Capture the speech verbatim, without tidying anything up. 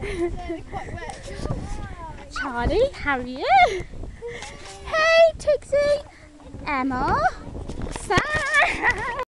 Charlie, how are you? Hey, Tixie, Emma, Sam.